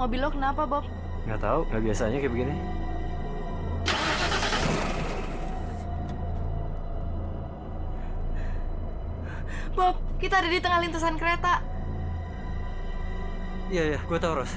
mobil lo kenapa, Bob? Nggak tahu, nggak biasanya kayak begini. Bob, kita ada di tengah lintasan kereta. Iya, gue tahu, Ros.